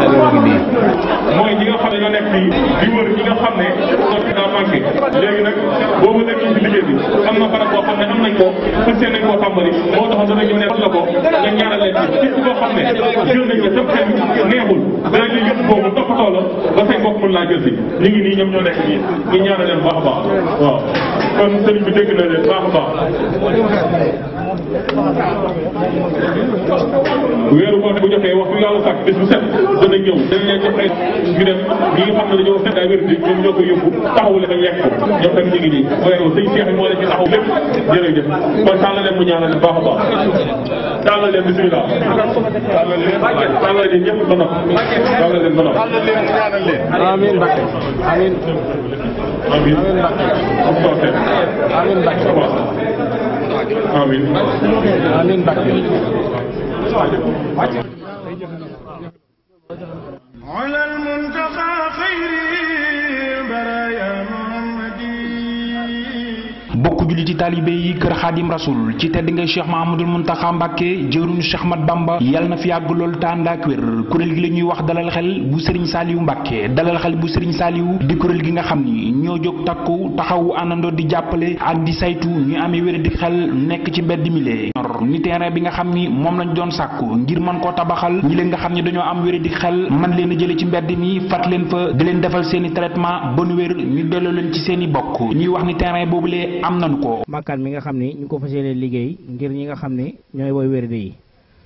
mooy ñi nga xam ne ñoo nekk fii di wër ñi nga xam ne ndox bi daa manqué léegi nag boobu nekk ci liggéey bi am na barab boo xam ne am nañ ko fas yéene nañ koo tàmbali moo tax dana ñëw ne fas la ko nga ñaanal leen ci képp koo xam ne jël nañ la sam xel neexul danañ la yëpp boobu toppatoo la ba say mbokk mën laa jël si ñu ngi nii ñoom ñoo nekk nii ñu ñaanal leen baax a baax waaw kon sëriñ bi dégg na leen baax a baax weeru koor bu jotee waxtu yàlla sàkk bés bu set dana ñëw dañ leen jox ay ñu dem ñi nga xam ne dañoo set ay wér di ñoom ñoo ko yóbbu taxawu leen ak lekk ko ñoom tamit ñu ngi nii weeru sëñ Cheikh moo leen ci taxaw lépp jërëjëf kon tàllal leen mu ñaanal leen baax a baax tàllal leen bismillah tàllal leen ñëpp ba noppi tàllal leen ba noppi amiin Mbacke amiin amiin amiin Mbacke amiin amiin Mbacke على المنتقى خير البرايا محمدي bokk julli ci talibé yi kër Xaadim Rasul ci tedd ngay Cheikh Mahamadul Muntaxa Mbàkke jëruñu Cheikh Mat Bamba yàlla na fi yàgg lool tànd ak wér kuréel gi la ñuy wax dalal xel bu Serigne Saliou Mbàkke dalal xel bu Serigne Saliou di kuréel gi nga xam ni ñoo jóg takku taxawu àndandoo di jàppale ak di saytu ñu amee wér di xel nekk ci mbedd mi lee ni terrain bi nga xam ni moom lañ doon sàkku ngir mën koo tabaxal ñi leen nga xam ne dañoo am wér di xel man leen a jële ci mbedd mi fat leen fa di leen defal seeni traitement ba nu wér ñu delloo leen ci seeni bokk ñuy wax ni terrain boobu lee am nañu ko makkaan mi nga xam ni ñu ko fas yéene liggéey ngir ñi nga xam ne ñooy woy wérde yi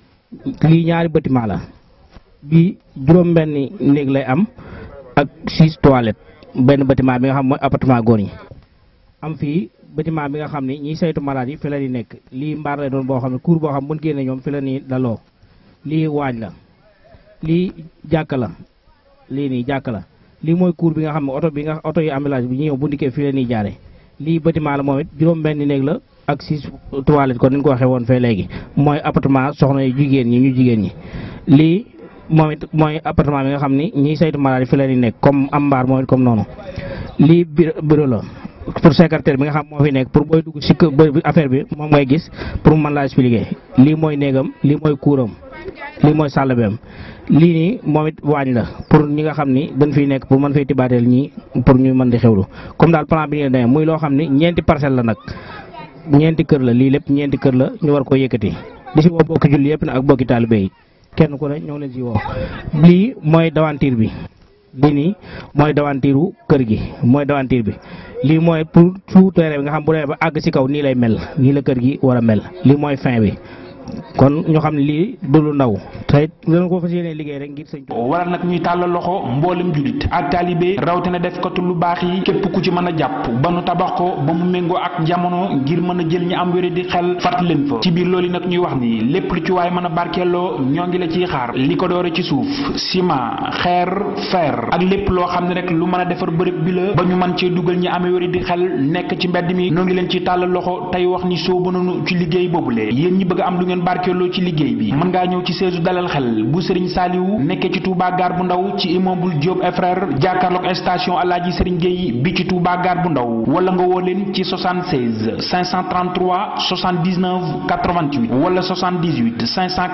lii ñaari bâtiment la bi juróom benni néeg lay am ak 6 toilettes benn bâtiment bi nga xam mooy appartement góor ñi am fii bâtiment bi nga xam ni ñiy saytu malade yi fi la ñuy nekk lii mbaar lay doon boo xam ne cour boo xam mën génne ñoom fi la ñuy daloo lii waañ la lii jàkka la lii nii jàkka la lii mooy cour bi nga xam ne oto yi ambulance bi ñëw bu ndikkee fi la ñuy jaare lii bâtiment la moom it juróom benn néeg la ak 6 toilettes kon ni ñu ko waxee woon fee léegi mooy appartement soxna yu jigéen ñi ñu jigéen ñi lii moom it mooy appartement bi nga xam ni ñiy saytu malade fi la ñuy nekk comme am mbaar moom it comme noonu lii bureau la pour secrétaire bi nga xam moo fi nekk pour booy dugg si affaire bi moom ngay gis pour mu mën laa expliquer lii mooy néegam lii mooy kuuram lii mooy salle bi am lii nii moom it waañ la pour ñi nga xam ni dañ fiy nekk pour mën fay tibaateel ñii pour ñu mën di xewlu comme daal plan bi ñu demee muy loo xam ni ñeenti parcelle la nag ñeenti kër la lii lépp ñeenti kër la ñu war ko yëkkati di si woo bokki julli yëpp nag ak bokki taalibe yi kenn ku ne ñoo leen si woo lii mooy devanture bi lii nii mooy devantiru kër gi mooy devanture bi lii mooy pour tout terrain bi nga xam bu demee ba àgg si kaw nii lay mel nii la kër gi war a mel lii mooy fin bi kon ñu xam ne lii du lu ndaw te dana ko fas yéene liggéey rek ngir sëñ waral nag ñuy tàllal loxo mboolem julit ak taalibe rawatina def katu lu baax yi képp ku ci mën a jàpp ba nu tabax ko ba mu méngoo ak jamono ngir mën a jël ñi am wéré di xel fàtt leen fa ci biir loolu nag ñuy wax ni lépp lu ci waay mën a barkeeloo ñoo ngi la ciy xaar li ko doore ci suuf ciment xeer fer ak lépp loo xam ne rek lu mën a defar bërëb bi la ba ñu mën cee dugal ñi amee wéré di xel nekk ci mbedd mi ñoo ngi leen ci tàllal loxo tey wax ni soobu nañu ci liggéey boobule yéen ñi bëgg am lu ngeen barkeeloo ci liggéey bi mën ngaa ñëw ci seesu dalal xel bu Serigne Saliou nekkee ci Touba Gare bu ndaw ci immeuble Diop et frère jàkkaarloog station Alaaji Serigne Gueye bi ci Touba Gare bu ndaw wala nga woo leen ci 76 533 79 88 wala 78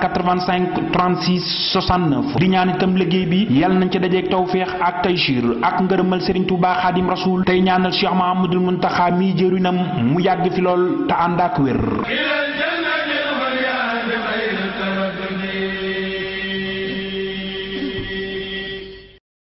585 36 69 di ñaan itam liggéey bi yàlla nañ ci dajeeg tawféex ak taysiir ak ngërëmal Serigne Touba Khadim Rasoul tey ñaanal Cheikh Mahamadul Muntaxa mi jëriñam mu yàgg fi lool te ànd ak wér